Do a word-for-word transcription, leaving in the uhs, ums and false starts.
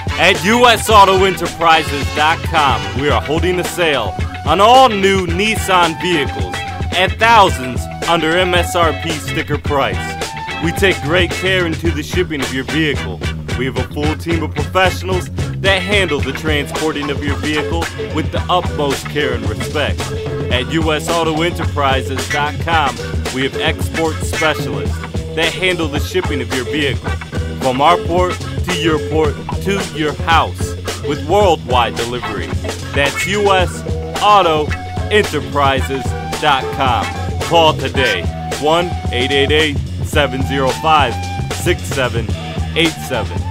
At U S Auto Enterprises dot com, we are holding a sale on all new Nissan vehicles at thousands under M S R P sticker price. We take great care into the shipping of your vehicle. We have a full team of professionals that handle the transporting of your vehicle with the utmost care and respect. At U S Auto Enterprises dot com, we have export specialists that handle the shipping of your vehicle from our port to your port to your house with worldwide delivery. That's U S Auto Enterprises dot com. Call today, one eight eight eight, seven zero five, six seven eight seven.